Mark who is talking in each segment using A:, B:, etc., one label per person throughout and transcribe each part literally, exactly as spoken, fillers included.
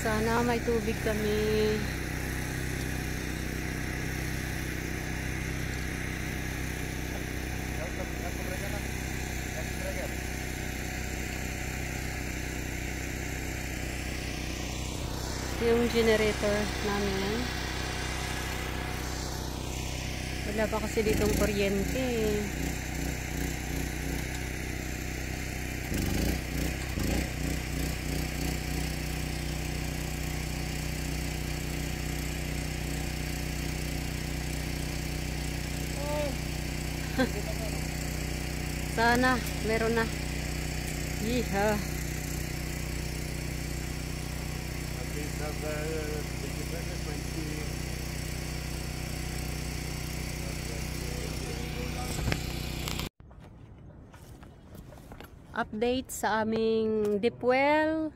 A: Sana may tubig kami. Yung generator namin. Wala pa kasi ditong kuryente. Sana meron na. Yeehaw. Update sa aming deep well.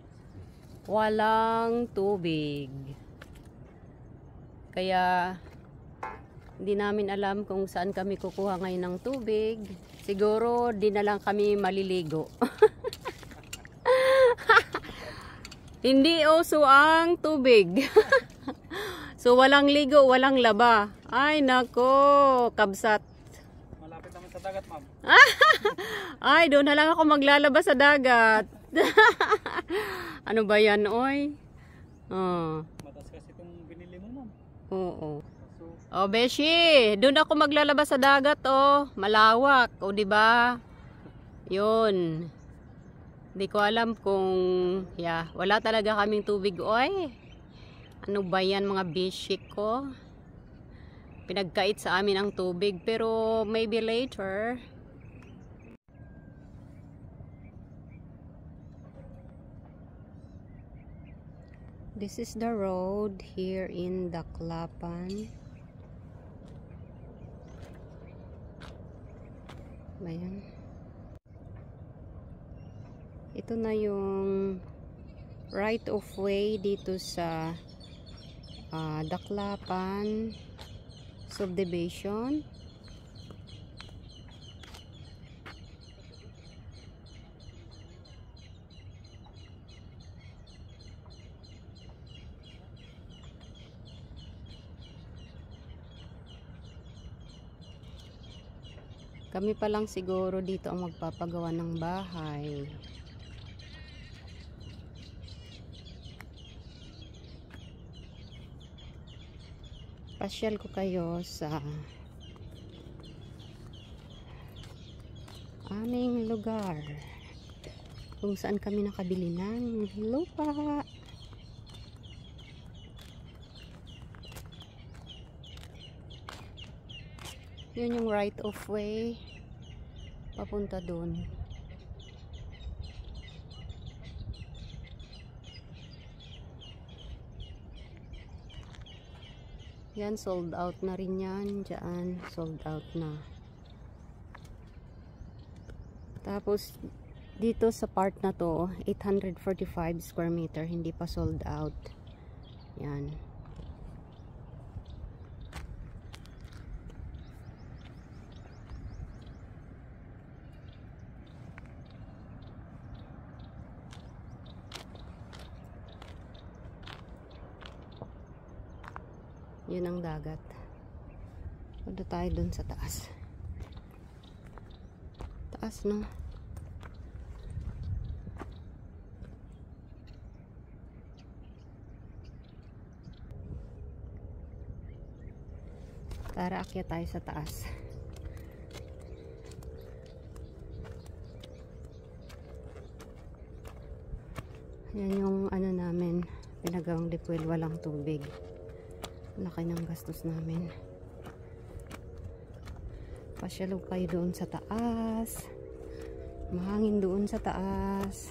A: Walang tubig. Kaya hindi namin alam kung saan kami kukuha ngayon ng tubig. Siguro di na lang kami maliligo. Hindi uso ang tubig. So walang ligo, walang laba. Ay nako, kabsat.
B: Malapit naman sa dagat, ma'am.
A: Ay, doon na lang ako maglalaba sa dagat. Ano ba yan, oy? Oh.
B: Matas kasi itong binili mo, ma'am.
A: Oo. Oh, Beshi, doon ako maglalaba sa dagat, oh. Malawak, oh, di ba? 'Yun. Hindi ko alam kung, yeah, wala talaga kaming tubig, oy. Ano ba yan, mga Beshi ko? Pinagkait sa amin ang tubig, pero maybe later. This is the road here in Daklapan. Ayan. Ito na yung right of way dito sa uh, Daklapan subdivision. Kami pa lang siguro dito ang magpapagawa ng bahay. Pasyal ko kayo sa aming lugar kung saan kami nakabili ng lupa. Yun yung right of way papunta doon. Yan, sold out na rin yan. Diyan, sold out na. Tapos, dito sa part na to, eight hundred forty-five square meter, hindi pa sold out. Yan. Yun ang dagat. Punta tayo dun sa taas. Taas, no? Tara, akyat tayo sa taas. Yan yung ano namin, pinagawang deep well, walang tubig. Laki ng gastos namin. Pasyalo kayo doon sa taas. Mahangin doon sa taas.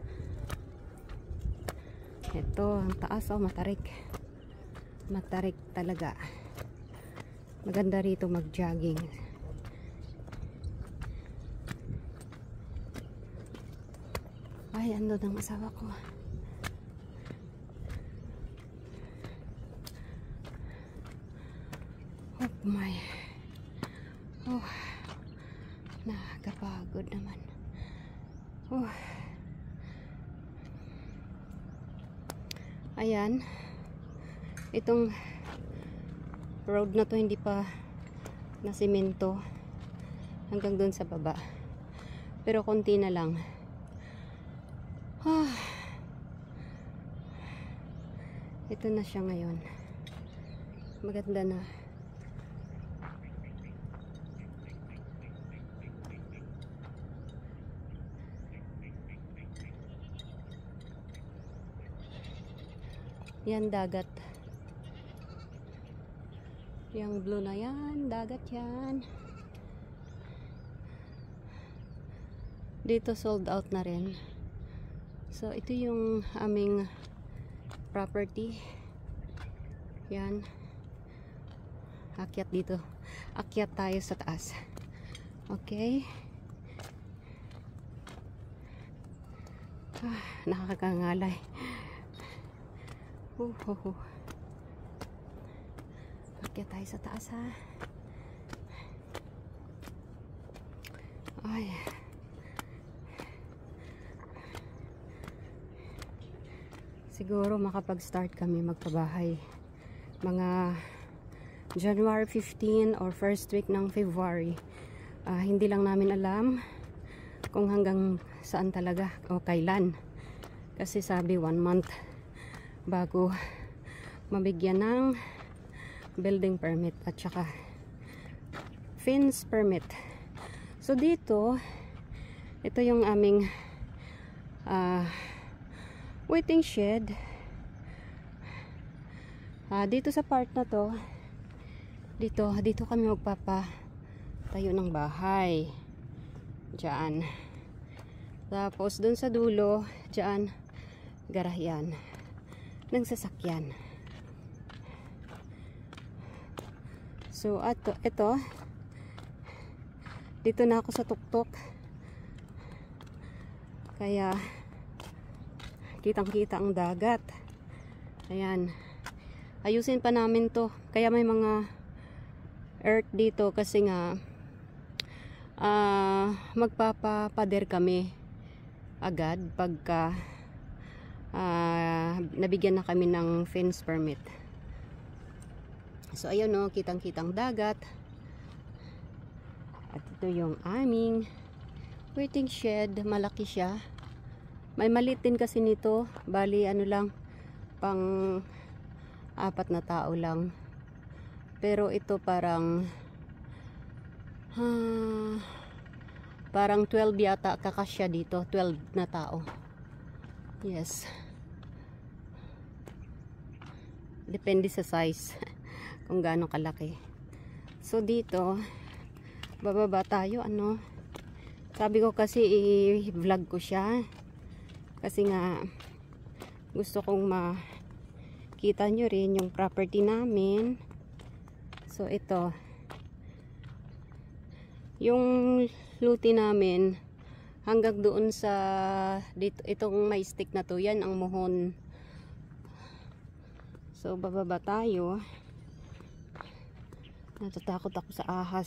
A: Ito, ang taas, oh, matarik. Matarik talaga. Maganda rito mag-jogging. Ay, ando ng asawa ko. Oh my. Oh. Nakakapagod naman. Oh. Ayan. Itong road na to hindi pa na simento hanggang doon sa baba. Pero konti na lang. Ah. Ito na siya ngayon. Maganda na. Yan dagat. Yang blue na yan, dagat yan. Dito sold out na rin. So ito yung aming property. Yan. Akyat dito. Akyat tayo sa taas. Okay. Ah, nakakakangalay. Uh, uh, uh. Akyat tayo sa taas ha. Ay. Siguro makapag-start kami magpabahay mga January fifteenth or first week ng February. Uh, hindi lang namin alam kung hanggang saan talaga o kailan. Kasi sabi one month bago mabigyan ng building permit at saka fence permit. So dito, ito yung aming uh, waiting shed. Uh, dito sa part na to, dito, dito kami magpapa tayo ng bahay. Diyan. Tapos dun sa dulo, diyan, garayan ng sasakyan. So, ato, ito, dito na ako sa tuktok. Kaya, kitang-kita ang dagat. Ayan. Ayusin pa namin to. Kaya may mga earth dito kasi nga, uh, magpapapader kami agad pagka uh, nabigyan na kami ng fence permit. So ayun no, kitang-kitang dagat. At ito yung aming waiting shed. Malaki siya. May maliit din kasi nito. Bali ano lang, pang apat na tao lang. Pero ito parang uh, parang twelve yata kakasya dito. twelve na tao. Yes. Depende sa size. Kung gaano kalaki. So dito bababa tayo, ano, sabi ko kasi i-vlog ko siya kasi nga gusto kong makita nyo rin yung property namin. So ito yung luti namin hanggang doon sa dito, itong may stick na to, yan ang muhon. So bababa tayo. Natatakot ako sa ahas.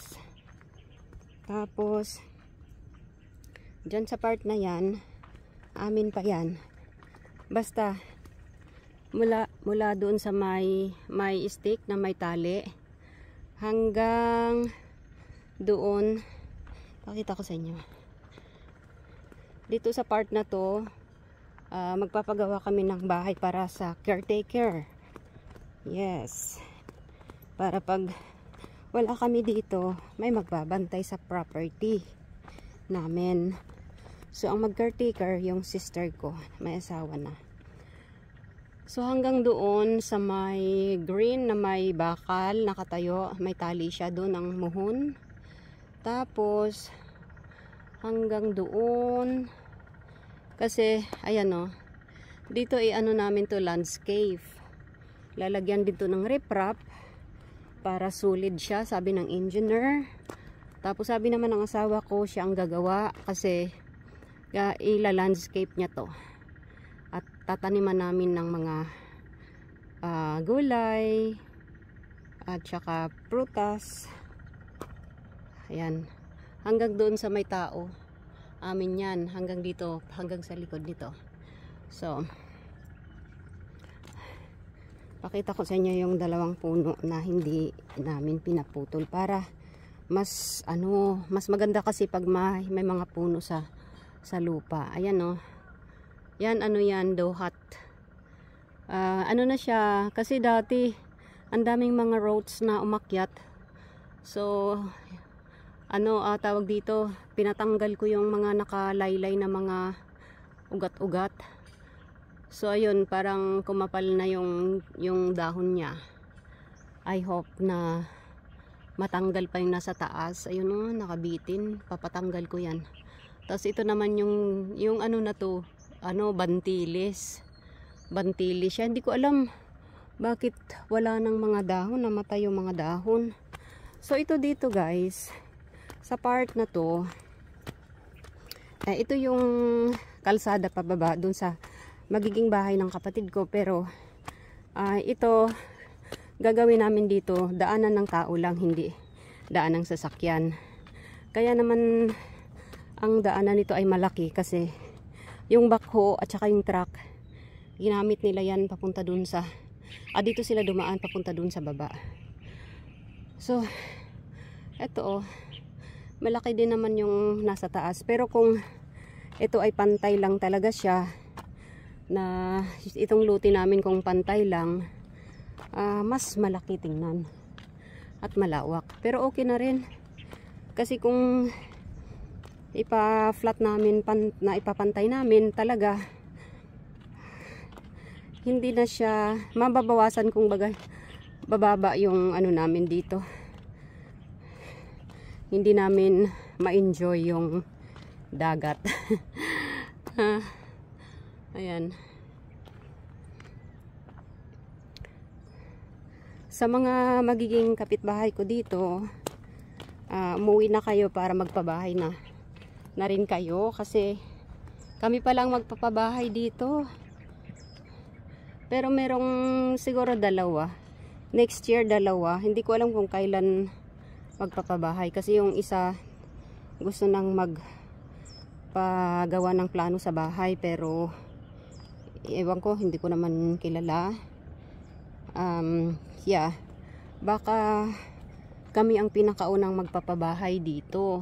A: Tapos dyan sa part na yan, amin pa yan. Basta mula, mula doon sa may may stick na may tali hanggang doon, pakita ko sa inyo. Dito sa part na to, uh, magpapagawa kami ng bahay para sa caretaker. Yes. Para pag wala kami dito, may magbabantay sa property namin. So, ang mag-caretaker, yung sister ko, may asawa na. So, hanggang doon sa may green na may bakal, nakatayo, may tali siya doon, ang muhon. Tapos, hanggang doon, kasi, ayan o, dito ay ano namin to, landscape. Lalagyan dito ng riprap para solid siya, sabi ng engineer. Tapos sabi naman ng asawa ko, siya ang gagawa kasi uh, ila-landscape niya to. At tataniman namin ng mga uh, gulay at saka prutas. Ayan. Hanggang doon sa may tao. Amin yan. Hanggang dito, hanggang sa likod nito. So, Pakita ko sa inyo yung dalawang puno na hindi namin pinaputol para mas ano, mas maganda kasi pag may, may mga puno sa sa lupa. Ayan oh. Yan ano yan, dohat. Uh, ano na siya kasi dati ang daming mga roots na umakyat. So ano uh, tawag dito, pinatanggal ko yung mga nakalaylay na mga ugat-ugat. So ayun, parang kumapal na yung yung dahon niya. I hope na matanggal pa yung nasa taas. Ayun oh, nakabitin. Papatanggal ko yan. Tapos ito naman yung yung ano na to, ano, bantilis. Bantilis siya. Hindi ko alam bakit wala nang mga dahon, namatay yung mga dahon. So ito dito guys, sa part na to, eh, ito yung kalsada pababa dun sa magiging bahay ng kapatid ko, pero uh, ito gagawin namin dito daanan ng tao lang, hindi daan ng sasakyan. Kaya naman ang daanan nito ay malaki kasi yung backhoe at saka yung truck ginamit nila yan papunta dun sa ah, dito sila dumaan papunta dun sa baba. So eto oh, malaki din naman yung nasa taas, pero kung ito ay pantay lang talaga siya, na itong luti namin kung pantay lang, uh, mas malaki tingnan at malawak, pero okay na rin kasi kung ipa-flat namin pan, na ipapantay namin talaga, hindi na siya mababawasan, kung bagay bababa yung ano namin dito, hindi namin ma-enjoy yung dagat. Ayan. Sa mga magiging kapitbahay ko dito, uh, umuwi na kayo para magpabahay na na rin kayo, kasi kami pa lang magpapabahay dito. Pero merong siguro dalawa. Next year dalawa. Hindi ko alam kung kailan magpapabahay, kasi yung isa gusto nang magpagawa ng plano sa bahay, pero ewan ko, hindi ko naman kilala. Um, yeah, baka kami ang pinakaunang magpapabahay dito.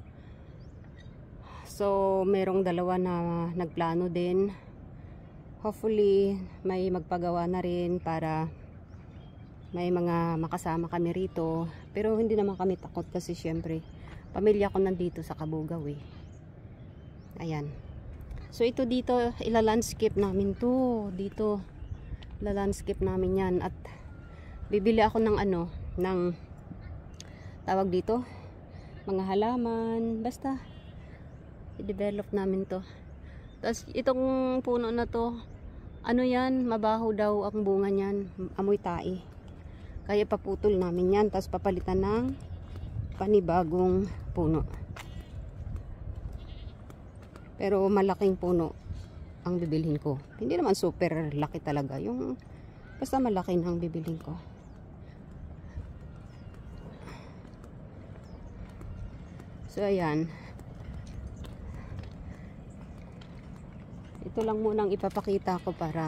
A: So merong dalawa na nagplano din. Hopefully may magpagawa na rin para may mga makasama kami rito. Pero hindi naman kami takot kasi syempre pamilya ko nandito sa Kabugaw eh. Ayan. So ito dito, ila-landscape namin to. Dito, ila-landscape namin yan. At bibili ako ng ano, ng tawag dito, mga halaman. Basta, i-develop namin to. Tapos itong puno na to, ano yan, mabaho daw ang bunga niyan. Amoy tae. Kaya paputol namin yan. Tapos papalitan ng panibagong puno. Pero malaking puno ang bibilhin ko. Hindi naman super laki talaga. Yung basta malaki na ang bibilhin ko. So ayan. Ito lang munang ipapakita ko para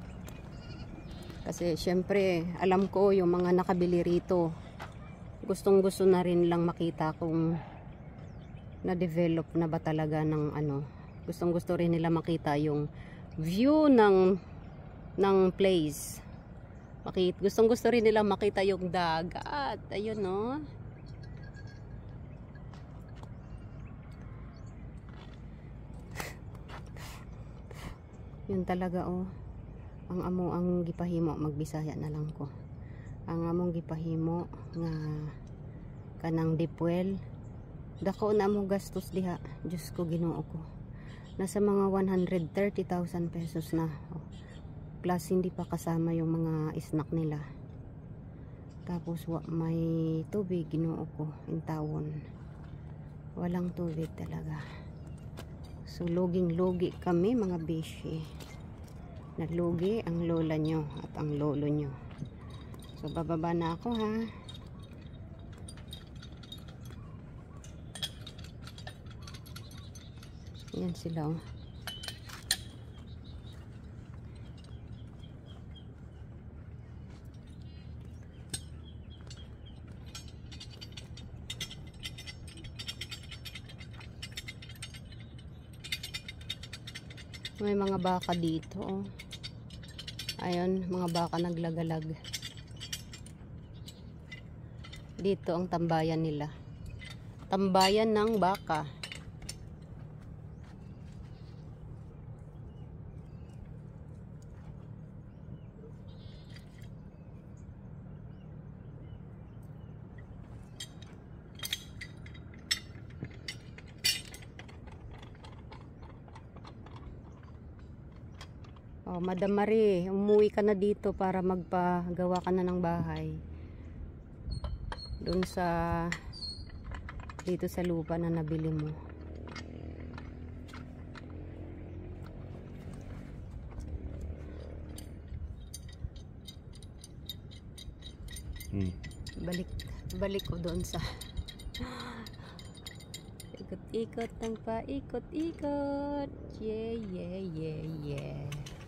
A: kasi syempre alam ko yung mga nakabili rito gustong gusto na rin lang makita kung na-develop na ba talaga ng ano. Gustong gusto rin nila makita yung view ng ng place. Makita, gustong gusto rin nila makita yung dagat. Ayun no. Yun talaga oh. Ang amo ang gipahimo, magbisaya na lang ko. Ang among gipahimo nga kanang dipwel. Dako na mo gastos diha. Diyos ko, Ginoo ko. Nasa mga one hundred thirty thousand pesos na. Plus hindi pa kasama yung mga snack nila. Tapos wa, may tubig, Ginoo ko, in tawon. Walang tubig talaga. So loging-logi kami mga beshi. Naglugi ang lola nyo at ang lolo nyo. So bababa na ako ha. Yan sila oh. May mga baka dito. Oh. Ayun, mga baka naglagalag. Dito ang tambayan nila. Tambayan ng baka. Oh, Madam Marie, umuwi ka na dito para magpagawa ka na ng bahay. Doon sa dito sa lupa na nabili mo.
C: Hmm.
A: Balik balik ko doon sa ikot-ikot ng paikot-ikot. Yeah, yeah, yeah, yeah.